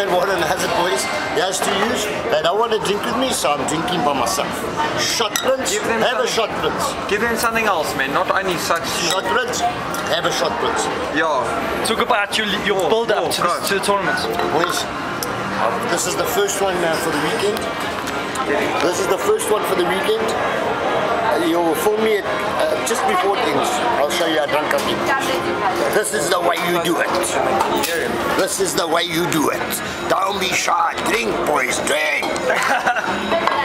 and Warren has it, boys. He has to use. They don't want to drink with me, so I'm drinking by myself. Shot, Prince. Have a shot, Prince. Give them something else, man. Not only such. Shot, Prince. Have a shot, Prince. Yeah. Talk about your build up to the tournament. Boys, this is the first one for the weekend. This is the first one for the weekend. You'll phone me at, just before it ends. I'll show you how drunk I've been. This is the way you do it. This is the way you do it. Don't be shy. Drink, boys, drink.